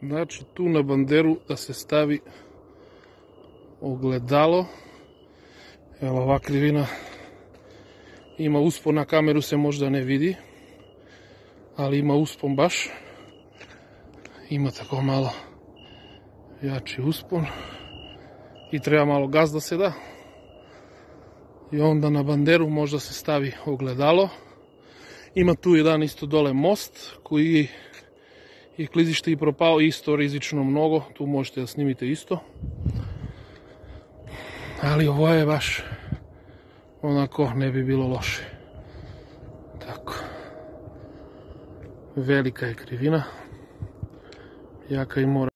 Znači tu na banderu da se stavi ogledalo. Evo ova krivina ima uspon, na kameru se možda ne vidi, ali ima uspon baš. Ima tako malo jači uspon i treba malo gas da se da. I onda na banderu možda se stavi ogledalo. Ima tu jedan isto dole most koji je klizište i propao, isto rizično mnogo, tu možete da snimite isto. Ali ovo je baš onako, ne bi bilo loše. Tako. Velika je krivina. Jaka i mora.